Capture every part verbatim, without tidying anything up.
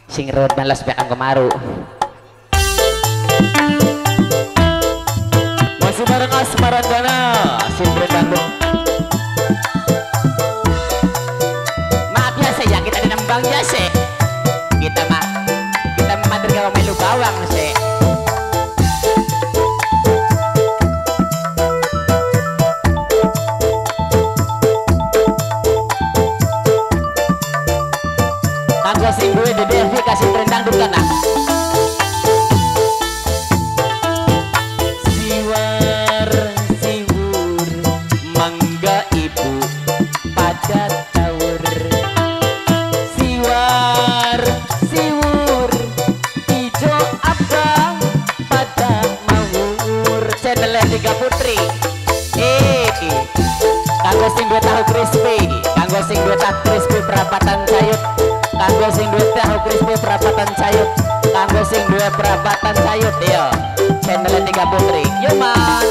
sing rewet balas bekan kemaru. Masih bareng Asmaran Dana Sindren Dangdut. Maaf ya se, ya kita dinembang ya se. Kita mah kita mater gawa melu bawang se. Kanggo sing duwe D D F kasih Sindren Dangdut kana. Siwar siwur mangga ibu pada tawur. Siwar siwur ijo abang pada mawur. Channel Tiga Putri. Eh, kanggo sing duwe tahu crispy, kanggo sing duwe tahu crispy perapatan sayur. Kanggo sing duwe tahu crispy perapatan sayur, kanggo sing duwe perapatan sayur yo. Channel Tiga Putri. Yo man.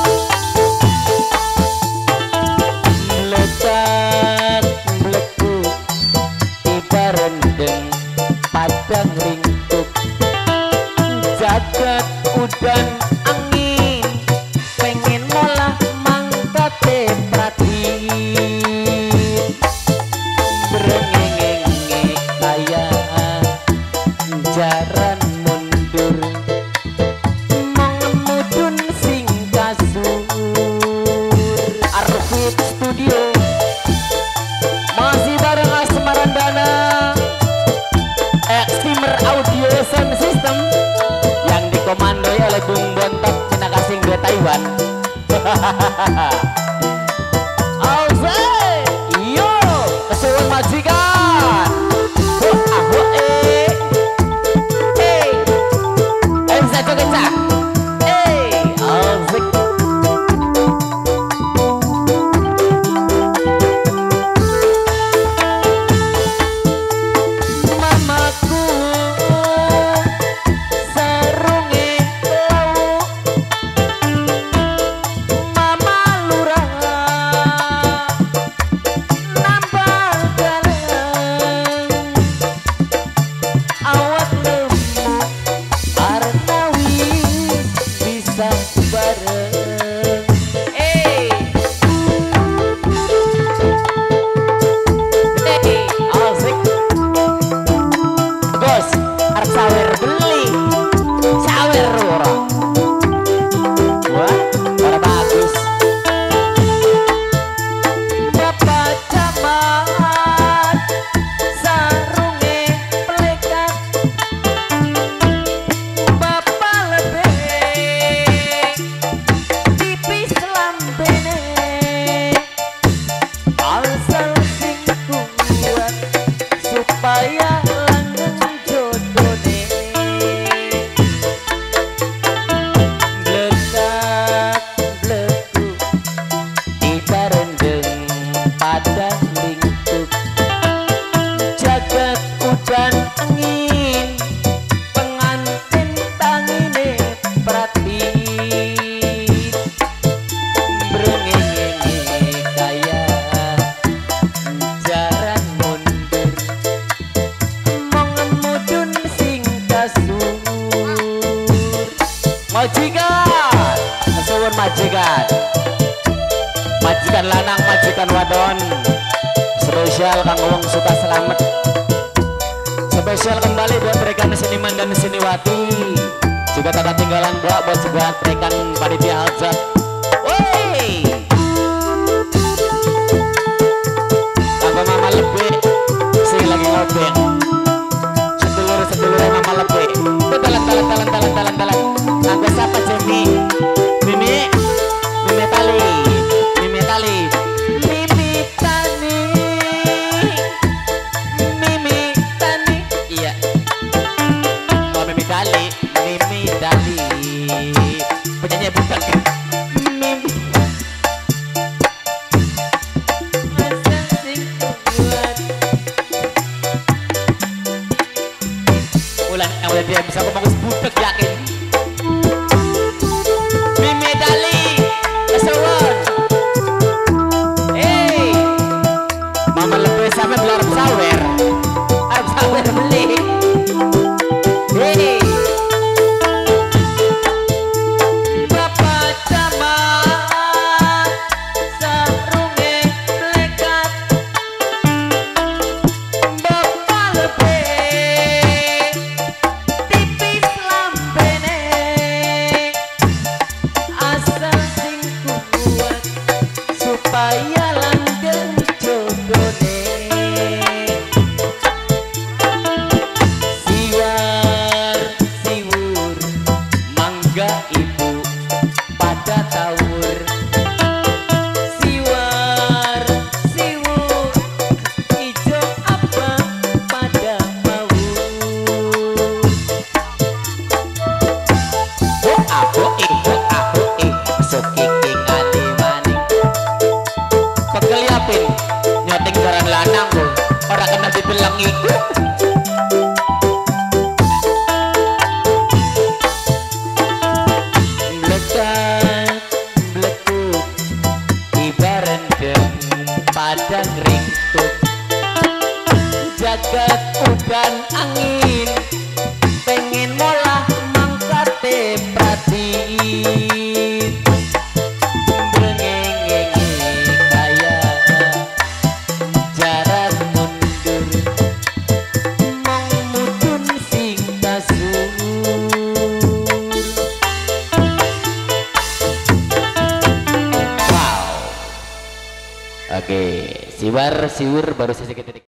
Meletak meleku tiba rendeng padang ringkuk. Jagat udan angin pengen molah mangkate pratin. Berengeng kaya jaran mundur mengemudun sing kasur. Arfit Studio masih bareng Asmaran Dana, Extimer Audio Sound System yang dikomandoi oleh Bung Bontot Pinakasing dua Taiwan. Alzai, yo, kesuwun majikan. Wah, ah, wah, eh, eh, eh, bisa joget cak, eh, alzik. Mamaku sarunge lauk, mama lurah nambah galang, awak lemu arnawi bisa bareng. Eh, eh, asik. Bos, arep sawer beli, sawer ora. Wah, ora bagus. Bapak camat sarunge pelekat, bapak lebih tipis lambene, alsal sing kuat supaya langgeng jodone. Bledak bleku tiba rendeng padang lingkup. Jagat udan angin pengantin tangine pratin. Berengenge kaya jaran mundur mengemudun sing kasur. Majikan, kesuwun majikan, majikan lanang, majikan wadon, spesial kanggo wong suka selamat, spesial kembali buat rekan seniman dan seniwati, juga tak ketinggalan buat buat sebuah rekan panitia hajat. Woi, kanggo mama lebih sing lagi ngobek, sedulur sedulur mama lebih, tuh talan talan talan talan talan talan, kanggo siapa Jemi, Mimi, Mimi Tali, Mimi Tali, Mimi Tani, Mimi Tani, iya, oh Mimi Tali, Mimi Tali, penyanyi bukan kan? Mimi. Masa sing kuat. Ulan yang udah dia bisa ngomong budak yakin. Mimi Tali, kesuwun. Eh, mama lebih sampai belar sawer, arep sawer beli. ilang iku. Blekat blekuk ibarat dem padang ringkuk jagat udan angin pengen molah mangkate pratiin brengenge kaya jarak mundur mong mudun sing kasur. Wow. Oke, siwar siwur baru saja kita